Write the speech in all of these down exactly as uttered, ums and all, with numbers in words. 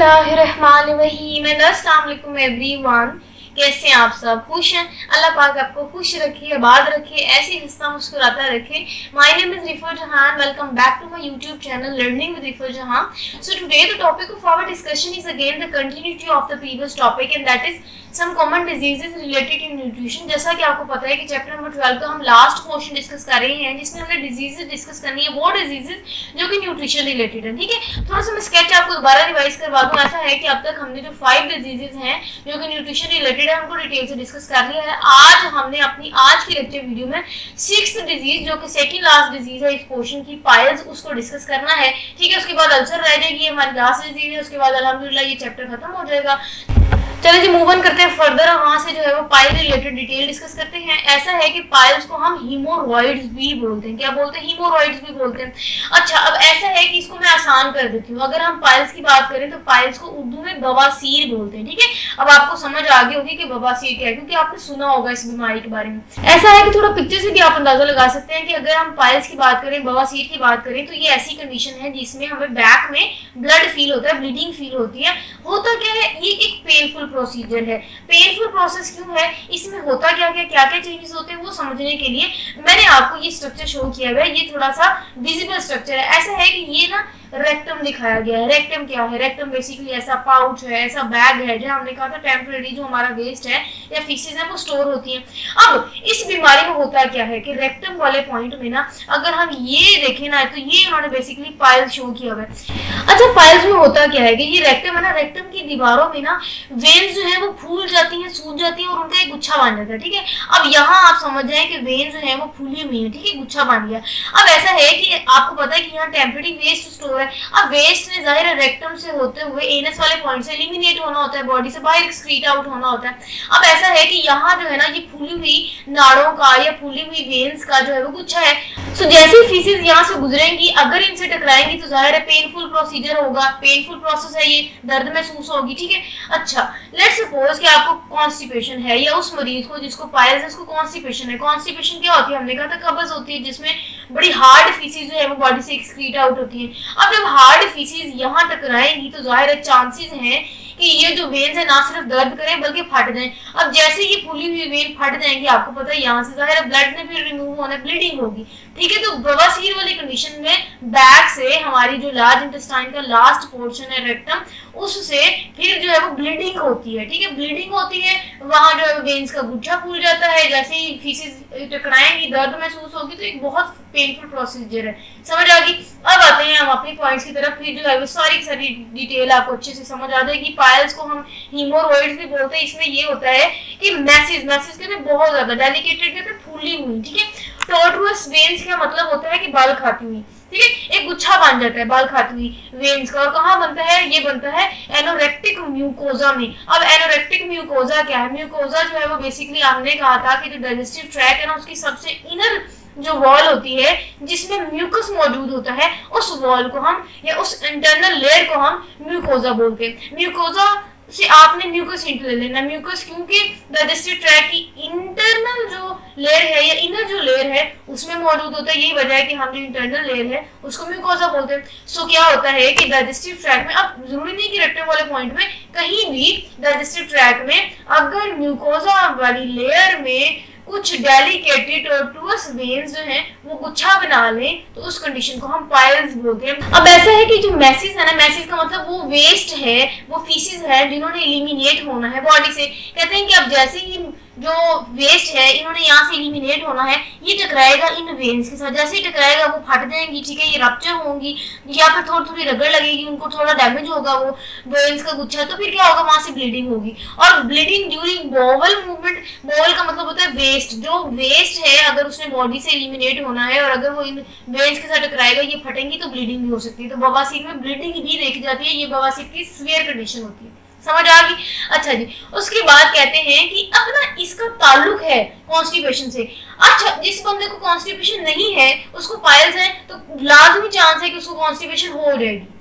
बिस्मिल्लाहिर्रहमानिर्रहीम। अस्सलाम वालेकुम एवरीवन, कैसे हैं आप सब? खुश हैं? अल्लाह पाक आपको खुश रखे, आबाद रखे, ऐसे हंसता मुस्कुराता रखे। My name is Rifa Jahan. Welcome back to my YouTube channel learning with Rifa Jahan. So today the topic of our discussion is again the continuity of the previous topic and that is some common diseases related to nutrition. जैसा कि आपको पता है कि chapter number twelve का हम last portion discuss कर रहे हैं, जिसमें हमने डिजीजेस डिस्कस करनी है, वो डिजीजेस जो कि न्यूट्रिशन रिलेटेड है। ठीक है, थोड़ा सा मैं स्केच आपको दोबारा रिवाइज करवा दूं। ऐसा है कि अब तक हमने जो फाइव डिजीजेस हैं जो कि न्यूट्रिशन रिलेटेड है, हमको डिटेल से डिस्कस कर लिया है। आज हमने अपनी आज की लेक्चर वीडियो में सिक्स्थ डिजीज जो कि सेकंड लास्ट डिजीज है इस पोर्शन की, पाइल्स, उसको डिस्कस करना है। ठीक है, उसके बाद अल्सर रह जाएगी, हमारी लास्ट डिजीज है। उसके बाद अल्हम्दुलिल्लाह ये चैप्टर खत्म हो जाएगा। चलिए जी, मूव ऑन करते हैं फर्दर। वहां से जो है वो पाइल रिलेटेड डिटेल डिस्कस करते हैं। ऐसा है कि पाइल्स को हम हीमोरॉइड्स भी बोलते हैं। क्या बोलते हैं? हीमोरॉइड्स भी बोलते हैं। अच्छा, अब ऐसा है कि इसको मैं आसान कर देती हूँ। अगर हम पाइल्स की बात करें तो पाइल्स को उर्दू में बवासीर बोलते हैं। ठीक है, अब आपको समझ आ गई होगी कि बवासीर क्या है, क्योंकि आपने सुना होगा इस बीमारी के बारे में। ऐसा है कि थोड़ा पिक्चर से भी आप अंदाजा लगा सकते हैं कि अगर हम पाइल्स की बात करें, बवासीर की बात करें, तो ये ऐसी कंडीशन है जिसमें हमें बैक में ब्लड फील होता है, ब्लीडिंग फील होती है। होता क्या है, ये एक पेनफुल प्रोसीजर है। पेनफुल प्रोसेस क्यों है, इसमें होता क्या क्या क्या क्या चेंजेस होते हैं, वो समझने के लिए मैंने आपको ये स्ट्रक्चर शो किया हुआ है। ये थोड़ा सा विजिबल स्ट्रक्चर है। ऐसा है कि ये ना रेक्टम दिखाया गया है। रेक्टम क्या है? रेक्टम बेसिकली ऐसा पाउच है, ऐसा बैग है जहां हमने कहा था टेम्परेरी जो हमारा वेस्ट है या फीसेस है वो स्टोर होती है। अब इस बीमारी में होता क्या है कि रेक्टम वाले पॉइंट में ना अगर हम ये देखें ना, तो ये उन्होंने बेसिकली पाइल्स शो किया हुआ है। अच्छा, पाइल्स में होता क्या है कि ये रेक्टम है ना, रेक्टम की दीवारों में ना वेन्स जो है वो फूल जाती हैं, सूज जाती हैं और उनका एक गुच्छा बन जाता है। ठीक है, अब यहाँ आप समझ जाए कि वेन्स जो है वो फूली हुई है। ठीक है, गुच्छा बन गया। अब ऐसा है कि आपको पता है कि यहाँ टेम्परेरी वेस्ट स्टोर है। अब वेस्ट ने जाहिर है रेक्टम से होते हुए एनस वाले पॉइंट से एलिमिनेट होना होता है, बॉडी से बाहर एक्सक्रीट आउट होना होता है। अब ऐसा है कि यहाँ जो है ना ये फूली हुई नाड़ों का या फूली हुई वेन्स का जो है वो गुच्छा है। सो जैसे फीसेस यहाँ से गुजरेंगी, अगर इनसे टकराएंगी तो जाहिर है पेनफुल प्रोसीजर होगा, पेनफुल प्रोसेस है, ये दर्द महसूस होगी। ठीक है, अच्छा लेट्स सपोज कि आपको कॉन्स्टिपेशन है या उस मरीज को जिसको पाइल्स है उसको कॉन्स्टिपेशन है। कॉन्स्टिपेशन क्या होती है? हमने कहा था कब्ज होती है, जिसमें बड़ी हार्ड फीसेस जो है वो बॉडी से एक्सक्रीट आउट होती है। अब जब हार्ड फीसेस यहाँ टकराएंगी तो जाहिर है चांसेस हैं कि ये जो वेन्स है ना सिर्फ दर्द करें बल्कि फट जाएं। अब जैसे ये फूली हुई वेन फट जाएंगी, आपको पता है यहाँ से जाहिर है ब्लड ने फिर रिमूव होना, ब्लीडिंग होगी। ठीक है, तो बवासीर वाली कंडीशन में बैक से हमारी जो लार्ज इंटेस्टाइन का लास्ट पोर्शन है रेक्टम, उससे फिर जो है वो ब्लीडिंग होती है। ठीक है, ब्लीडिंग होती है, वहां जो है वेन्स का गुच्छा फूल जाता है। जैसे ही फीसेस टकराएंगी दर्द महसूस होगी, तो एक बहुत पेनफुल प्रोसीजर है। समझ आ गई? अब आते हैं हम अपने पॉइंट्स की तरफ। फिर जो है वो सारी सारी डिटेल आपको अच्छे से समझ आ जाएगी। पाइल्स को हम हीमोरॉइड्स भी बोलते हैं। इसमें ये होता है कि मैसेज मैसेज के बहुत ज्यादा डेलिकेटेड कहते हैं, फूली हुई। ठीक है, टॉर्टुअस वेन्स का मतलब होता है कि बाल खाती हुई। ठीक है, एक गुच्छा बन जाता है बाल खाती हुई वेन्स का। और कहाँ बनता है? ये बनता है एनोरेक्टिक म्यूकोजा में। अब एनोरेक्टिक म्यूकोजा क्या है? म्यूकोजा जो है वो बेसिकली हमने कहा था कि जो डाइजेस्टिव ट्रैक है ना, उसकी सबसे इनर जो वॉल होती है जिसमें म्यूकस मौजूद होता है, उस वॉल को हम या उस इंटरनल लेयर को हम म्यूकोजा बोलते हैं। म्यूकोजा से आपने म्यूकस हिंट ले लेना। म्यूकस क्योंकि डाइजेस्टिव ट्रैक की इंटरनल जो लेयर है या इनर जो लेयर है उसमें मौजूद होता है। यही वजह है कि हम जो इंटरनल लेयर है उसको म्यूकोजा बोलते हैं। सो क्या होता है कि डाइजेस्टिव ट्रैक में, अब जरूरी नहीं कि रेक्टम वाले पॉइंट में, कहीं भी डाइजेस्टिव ट्रैक में अगर म्यूकोजा वाली लेयर में कुछ डेलिकेटेड टॉर्टुअस वेन्स जो हैं वो गुच्छा बना लें तो उस कंडीशन को हम पाइल्स बोलते हैं। अब ऐसा है कि जो मैसेज है ना, मैसेज का मतलब वो वेस्ट है, वो फीसेस है जिन्होंने एलिमिनेट होना है बॉडी से। कहते हैं कि अब जैसे ही जो वेस्ट है इन्होंने यहाँ से एलिमिनेट होना है, ये टकराएगा इन वेन्स के साथ। जैसे ही टकराएगा वो फट जाएंगी। ठीक है, ये रप्चर होंगी या फिर थोड़ी थोड़ी रगड़ लगेगी, उनको थोड़ा डैमेज होगा वो वेन्स का गुच्छा, तो फिर क्या होगा? वहां से ब्लीडिंग होगी। और bleeding during bowel movement, bowel का मतलब होता है वेस्ट। जो वेस्ट है अगर उसने बॉडी से एलिमिनेट होना है और अगर वो इन वेन्स के साथ टकराएगा, ये फटेंगी तो ब्लीडिंग भी हो सकती है। तो बवासीर में ब्लीडिंग भी देखी जाती है। ये बवासीर की सीवियर कंडीशन होती है। समझ आ गई? अच्छा जी, उसके बाद कहते हैं कि अब ना इसका ताल्लुक है कॉन्स्टिपेशन से। अच्छा, जिस बंदे को कॉन्स्टिपेशन नहीं है उसको पाइल्स है तो लाजमी चांस है कि उसको कॉन्स्टिपेशन हो जाएगी।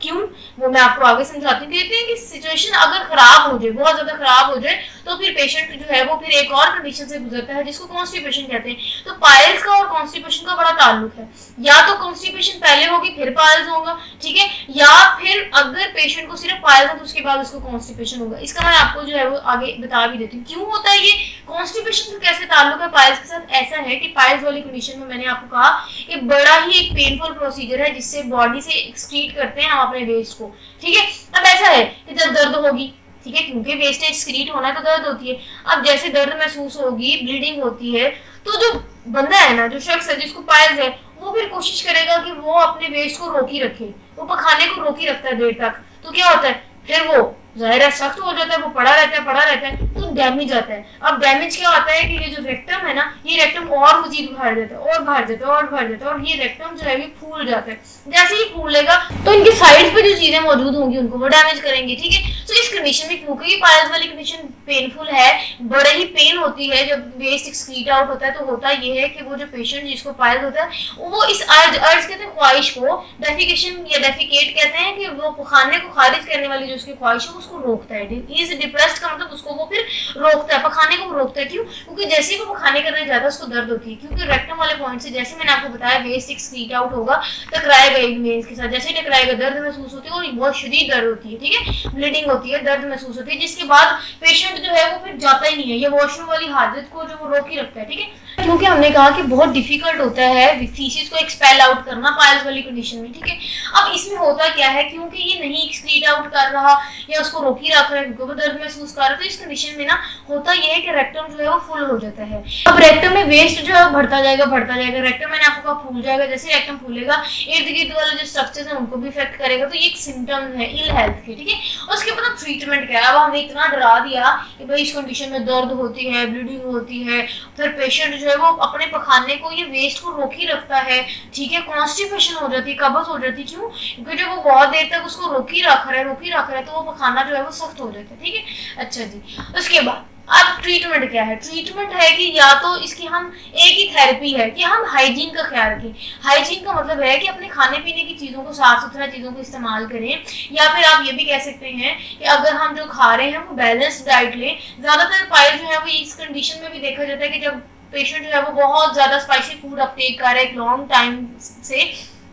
क्यों, वो मैं आपको आगे समझाती हूँ। कहते हैं कि सिचुएशन अगर खराब हो जाए, बहुत ज्यादा खराब हो जाए, तो फिर पेशेंट जो है वो फिर एक और कंडीशन से गुजरता है जिसको कॉन्स्टिपेशन कहते हैं। तो पाइल्स का और कॉन्स्टिपेशन का बड़ा ताल्लुक है, या तो कॉन्स्टिपेशन पहले होगी फिर पाइल्स होगा, ठीक है, या फिर अगर पेशेंट को सिर्फ पाइल्स है तो उसके बाद उसको कॉन्स्टिपेशन होगा। इसका मैं आपको जो है वो आगे बता भी देती हूँ क्यों होता है ये कॉन्स्टिपेशन का, कैसे ताल्लुक है पाइल्स के साथ। ऐसा है कि पाइल्स वाली कंडीशन में मैंने आपको कहा कि बड़ा ही एक पेनफुल प्रोसीजर है जिससे बॉडी से एक्सक्रीट करते हैं हम अपने वेस्ट को, ठीक है। अब ऐसा है कि जब दर्द होगी, ठीक है, क्योंकि वेस्ट एक्सक्रीट होना है तो दर्द होती है। अब जैसे दर्द महसूस होगी, ब्लीडिंग होती है, तो जो बंदा है ना, जो शख्स है जिसको पाइल्स है, वो फिर कोशिश करेगा कि वो अपने वेस्ट को रोकी रखे, वो पखाने को रोकी रखता है देर तक। तो क्या होता है फिर वो जाहिर है सख्त हो जाता है, वो पड़ा रहता है पड़ा रहता है तो डैमेज आता है। अब डैमेज क्या होता है कि ये जो रेक्टम है ना, ये रेक्टम और मजीद बाहर जाता है और बाहर जाता है और बाहर जाता है, और ये रेक्टम जो है ये फूल जाता है। जैसे ही फूलेगा तो इनके साइड पे जो चीजें मौजूद होंगी उनको वो डैमेज करेंगे, ठीक है। तो इस कंडीशन में क्योंकि ये पाइल्स वाली कंडीशन पेनफुल है, बड़े ही पेन होती है जब वेस्ट एक्सक्रीट आउट होता है, तो होता ये है कि वो जो पेशेंट जिसको पाइल्स होता है वो इस अर्ज अर्ज कहते हैं ख्वाहिश को, डेफिकेशन या डेफिकेट कहते हैं कि वो पखाने को खारिज करने वाली जो उसकी ख्वाहिश है उसको रोकता है। इज डिप्रेस्ड का मतलब उसको वो फिर रोकता है, पखाने को रोकता है। क्यों? क्योंकि जैसे ही वो पखाने करने जाता है उसको दर्द होती है, क्योंकि रेक्टम वाले पॉइंट से जैसे मैंने आपको बताया वेस्ट एक्सक्रीट आउट होगा, टकराएगा एक वेन्स के साथ, जैसे ही टकराएगा दर्द महसूस होती है और बहुत शदीद दर्द होती है, ठीक है, ब्लीडिंग होती है, दर्द महसूस होती है, जिसके बाद पेशेंट जो है वो फिर जाता ही नहीं है, ये वॉशरूम वाली हालत को जो वो रोक ही रखता है, ठीक है। क्योंकि हमने कहा कि बहुत डिफिकल्ट होता है फीसिस को एक्सपेल आउट करना पाइल्स वाली कंडीशन में, ठीक है। अब इसमें होता क्या है, क्योंकि ये नहीं एक्सक्रीट आउट कर रहा या उसको रोक ही रख रहा है क्योंकि वो दर्द महसूस कर रहा है, तो इस कंडीशन में ना होता ये है कि रेक्टम जो है वो फुल हो जाता है। अब रेक्टम में वेस्ट जो है बढ़ता जाएगा बढ़ता जाएगा, रेक्टम मैंने आपको कहा फूल जाएगा, जैसे रेक्टम फूलेगा इर्द गिर्द वाले जो स्ट्रक्चर्स हैं उनको भी इफेक्ट करेगा, तो ये एक सिम्टम है इल हेल्थ के, ठीक है। उसके बाद ट्रीटमेंट क्या है, अब हमें इतना डरा दिया कि भाई इस कंडीशन में दर्द होती है, ब्लीडिंग होती है, फिर पेशेंट जो है वो अपने पखाने को ये वेस्ट को रोक ही रखता है, ठीक है, कॉन्स्टिपेशन हो जाती है, कब्ज हो जाती है। क्यों? क्योंकि जब वो बहुत देर तक उसको रोक ही रख रहा है रोक ही रख रहा है तो वो पखाना जो है वो सख्त हो जाता है, ठीक है। अच्छा जी, उसके बाद अब ट्रीटमेंट क्या है, ट्रीटमेंट है कि या तो इसकी हम एक ही थेरेपी है कि हम हाइजीन का ख्याल रखें। हाइजीन का मतलब है कि अपने खाने पीने की चीज़ों को, साफ सुथरा चीज़ों को इस्तेमाल करें, या फिर आप ये भी कह सकते हैं कि अगर हम जो खा रहे हैं वो बैलेंस डाइट लें। ज़्यादातर पाइल्स जो है वो इस कंडीशन में भी देखा जाता है कि जब पेशेंट जो है वो बहुत ज़्यादा स्पाइसी फूड अपटेक कर रहा है एक लॉन्ग टाइम से,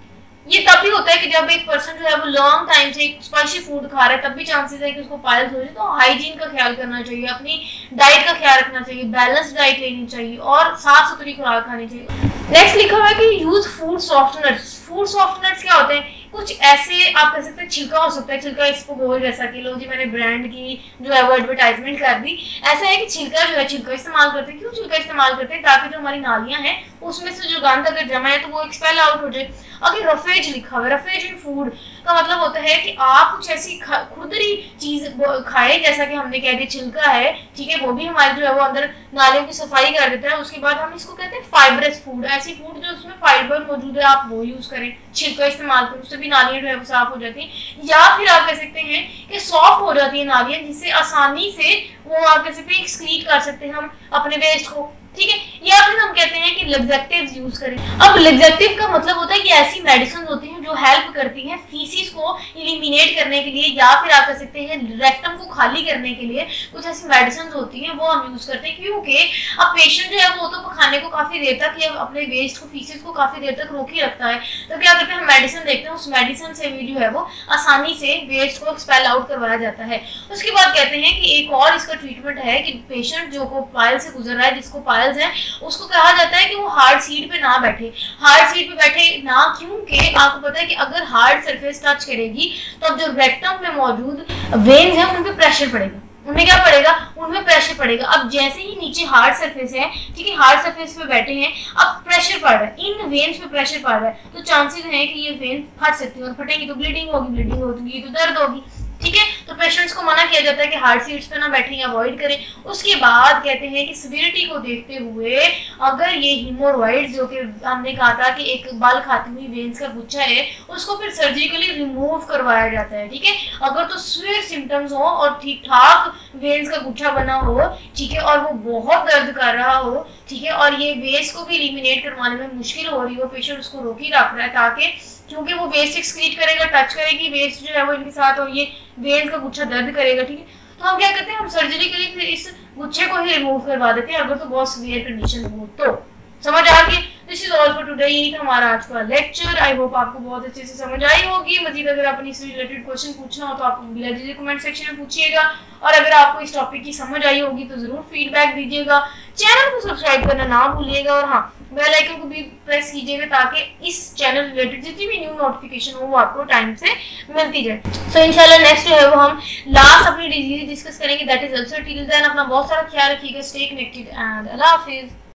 ये तब भी होता है कि जब एक पर्सन जो है वो लॉन्ग टाइम से स्पाइसी फूड खा रहा है तब भी चांसेस है कि उसको पाइल्स हो जाए। तो हाइजीन का ख्याल करना चाहिए, अपनी डाइट का ख्याल रखना चाहिए, बैलेंस डाइट लेनी चाहिए और साफ सुथरी खुराक खानी चाहिए। नेक्स्ट लिखा हुआ है कि use food softeners. Food softeners क्या होते हैं? कुछ ऐसे आप कह सकते हैं, छिलका हो सकता है, छिलका इसको बोल जैसा कि लो जी मैंने ब्रांड की जो है वो एडवर्टाइजमेंट कर दी। ऐसा है कि छिलका जो है छिलका इस्तेमाल करते हैं। क्यों छिलका इस्तेमाल करते हैं? ताकि जो हमारी नालियां हैं उसमें से जो गंद अगर जमा है तो वो एक्सपेल आउट हो जाए। अगर रफेज लिखा हुआ है, रफेज इन फूड का मतलब होता है कि आप कुछ ऐसी खुरदरी चीज खाए, जैसा कि हमने कह दिया छिलका है, ठीक है, वो भी हमारे जो है वो अंदर नालियों की सफाई कर देता है। उसके बाद हम इसको कहते हैं फाइब्रस फूड, ऐसी फूड जो उसमें फाइबर मौजूद है आप वो यूज करें, छिलका इस्तेमाल करें, उससे भी नालियां जो है वो साफ हो जाती हैं। या फिर आप कह सकते हैं कि सॉफ्ट हो जाती है नालियां, जिससे आसानी से वो आप कह सकते हैं एक्सक्रीट कर सकते हैं हम अपने वेस्ट को, ठीक है। या फिर हम कहते हैं कि लग्जेक्टिव्स यूज करें। अब लग्जेक्टिव का मतलब होता है कि ऐसी मेडिसिन होती हैं जो हेल्प करती हैं फीसिस को इलिमिनेट करने के लिए, या फिर आप कह सकते हैं रेक्टम को खाली करने के लिए कुछ ऐसी मेडिसिन होती हैं वो हम यूज करते हैं। क्योंकि अब पेशेंट जो है वो तो खाने को काफी देर तक या अपने वेस्ट को फीसिस को काफी देर तक रोक ही रखता है, तो क्या करते हैं हम मेडिसिन देखते हैं, उस मेडिसिन से भी जो है वो आसानी से वेस्ट को एक्सपेल आउट करवाया जाता है। उसके बाद कहते हैं कि एक और इसका ट्रीटमेंट है कि पेशेंट जो को पाइल्स से गुजर रहा है, जिसको पाइल्स है, उसको कहा जाता है कि वो हार्ड सीट पे ना बैठे, हार्ड सीट पे बैठे ना। क्योंकि आपको पता है कि अगर हार्ड सरफेस टच करेगी तो अब जो रेक्टम में मौजूद वेन्स हैं उन पे प्रेशर पड़ेगा, उनमें क्या पड़ेगा, उनमें प्रेशर पड़ेगा। अब जैसे ही नीचे हार्ड सरफेस है, ठीक है, हार्ड सरफेस पे बैठे हैं, अब प्रेशर पड़ रहा है, इन वेन्स पे प्रेशर पड़ रहा है, तो चांसेस हैं कि ये वेन फट सकती है, और फटेंगी तो ब्लीडिंग होगी, ब्लीडिंग होगी तो दर्द होगी, ठीक है। तो पेशेंट्स को मना किया जाता है कि हार्ड सीट्स पे ना बैठें, अवॉइड करें। उसके बाद कहते हैं कि सिविरिटी को देखते हुए अगर ये हीमोरॉइड जो कि हमने कहा था कि एक बाल खाती हुई वेन्स का गुच्छा है, उसको फिर सर्जिकली रिमूव करवाया जाता है, ठीक है। अगर तो सीवियर सिम्टम्स हो और ठीक ठाक वेन्स का गुच्छा बना हो, ठीक है, और वो बहुत दर्द कर रहा हो, ठीक है। और ये वेस्ट को भी एलिमिनेट करवाने में मुश्किल हो रही हो, पेशेंट उसको रोक ही रख रहा है, ताकि क्योंकि वो वेस्ट एक्सक्रीट करेगा, टच करेगी वेस्ट जो है वो इनके साथ, और ये वेन्स का गुच्छा दर्द करेगा, ठीक है। तो हम क्या करते हैं, हम सर्जरी के लिए फिर इस गुच्छे को ही रिमूव करवा देते हैं, अगर तो बहुत सीवियर कंडीशन हो तो। समझ आ गई? This is all for today. यही था हमारा आज का लेक्चर। आई होप आपको बहुत अच्छे से समझ आई होगी। मजीद अगर आपने इससे रिलेटेड क्वेश्चन पूछना हो तो आप बिला कमेंट सेक्शन में पूछिएगा, और अगर आपको इस टॉपिक की समझ आई होगी तो जरूर फीडबैक दीजिएगा। चैनल को सब्सक्राइब करना ना भूलिएगा, और हाँ, बेल आइकन को भी प्रेस कीजिएगा ताकि इस चैनल रिलेटेड जितनी भी न्यू नोटिफिकेशन हो वो आपको टाइम से मिलती जाए। सो इंशाल्लाह नेक्स्ट जो है वो हम लास्ट अपनी डिजीज डिस्कस करेंगे, that is ulcer. Till then अपना बहुत सारा ख्याल रखिएगा। स्टे कनेक्टेड एंड अल्लाह हाफिज।